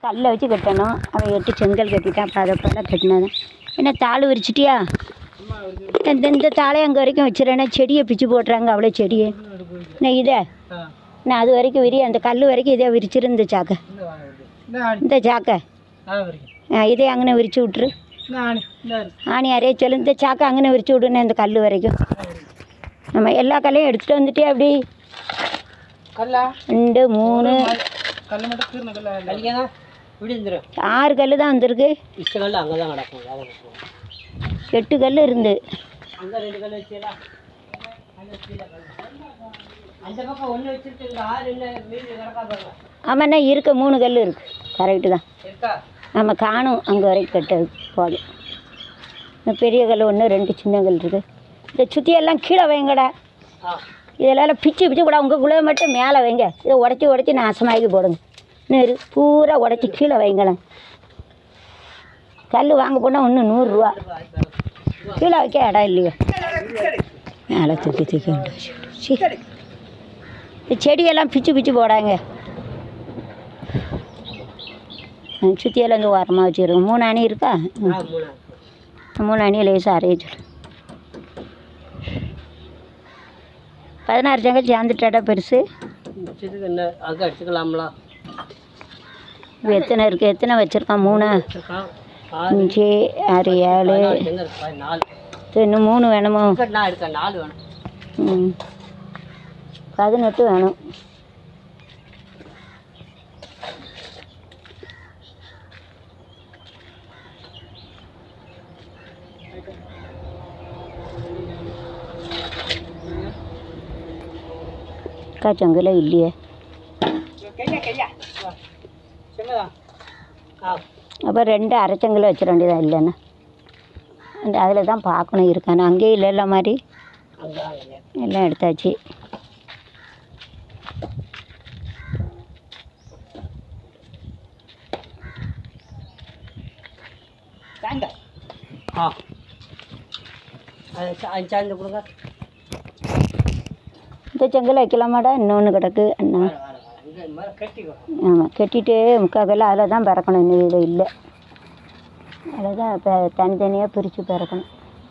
கல்லை வச்சு கட்டணும். அவன் 8 செங்கல் கட்டிட்டான். இப்போ அதை போல் கட்டினாதான் என்ன தாள் விரிச்சிட்டியா? இந்த தாளை அங்கே வரைக்கும் வச்சுறேன்னா செடியை பிச்சு போட்டுறாங்க. அவ்வளோ செடியை நான் இதை நான் அது வரைக்கும் அந்த கல் வரைக்கும் இதே விரிச்சிரு. இந்த சாக்கை இதே அங்கே விரிச்சு விட்ரு. ஆணி அரைய சொல்லு. இந்த சாக்கை அங்கே விரிச்சு விடுனே இந்த கல் வரைக்கும். நம்ம எல்லா கல்லையும் எடுத்துகிட்டு வந்துட்டே அப்படி 2 3 6 கல் தான் வந்திருக்கு. 8 கல் இருந்து ஆமாண்ணா இருக்க 3 கல் இருக்குது. கரெக்டு தான். நம்ம காணும் அங்கே வரைக்கும் கட்டது போதும். இந்த பெரிய கல் 1 2 சின்ன கல் இருக்குது. இதை சுற்றியெல்லாம் கீழே வைங்கடா. இதெல்லாம் பிச்சு கூட உங்களுக்குள்ளே மட்டும் மேலே வைங்க. இதை உடச்சி நாசமாக்கி போடுங்க. இன்னும் பூரா உடச்சி கீழே வைங்களேன். கல் வாங்க போனால் இன்னும் 100 ரூபா. கீழே வைக்க இடம் இல்லையா? மேலே தூக்கி செடியெல்லாம் பிச்சு போடாங்க. சுற்றியெல்லாம் வந்து ஓரமாக வச்சுருங்க. 3 அணி இருக்கா? 3 அணியை லேசாக அரைய சொல்லு. 16 செங்கல் சேர்ந்துட்டாடா பெருசு. இப்போ எத்தனை இருக்குது? எத்தனை வச்சுருக்கான்? 3 5 6 7 இன்னும் 3 வேணுமோ? 18 வேணும். செங்கல இல்லையே. அப்போ 2 அரைச்செங்கல் வச்சிட வேண்டியதான். இல்லைண்ணா அந்த அதில் தான் பார்க்கணும் இருக்கானு. அங்கேயே இல்லை மாதிரி எல்லாம் எடுத்தாச்சு. இந்த செங்கல் வைக்கலாமாடா? இன்னொன்று கிடக்கு அண்ணா. ஆமாம் கட்டிட்டு முக்கால் அதில் தான் பிறக்கணும். இன்னும் இது இல்லை. அதில் தான் இப்போ தனித்தனியாக பிரித்து பிறக்கணும்.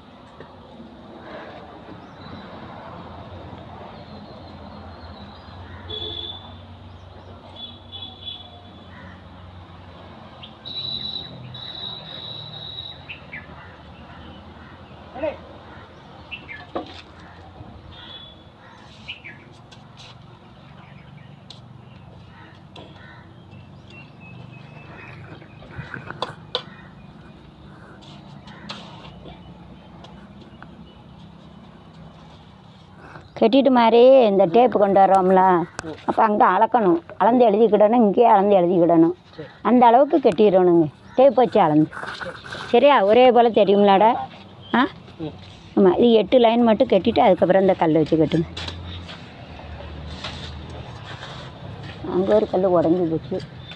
கட்டிட்டு மாதிரி இந்த டேப்பு கொண்டு வரோம்ல, அப்போ அங்கே அளக்கணும். அளந்து எழுதிக்கிடணும். இங்கேயே அளந்து எழுதிக்கிடணும். அந்த அளவுக்கு கட்டிடணுங்க. டேப் வச்சு அளந்து. சரியா? ஒரே போல் தெரியும்லாடா? ஆமாம். இது 8 லைன் மட்டும் கட்டிட்டு அதுக்கப்புறம் இந்த கல் வச்சு கட்டுங்க. அங்கே ஒரு கல் உடஞ்சி போச்சு.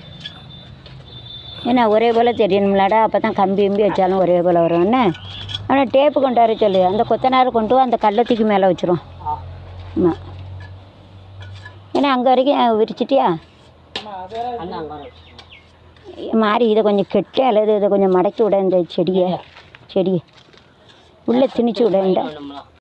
ஏன்னா ஒரே போல் தெரியணும்லாடா? அப்போ தான் கம்பி வச்சாலும் ஒரே போல் வரும். என்ன ஆனால் டேப்பு கொண்டு வர சொல்லு. அந்த கொத்தனார் கொண்டு அந்த கல்லத்துக்கு மேலே வச்சிரும். ஆமாம். ஏன்னா அங்கே வரைக்கும் விரிச்சிட்டியா? மாறி இதை கொஞ்சம் கெட்டு அல்லது இதை கொஞ்சம் மடக்கி விட. இந்த செடியை உள்ளே திணிச்சு விட.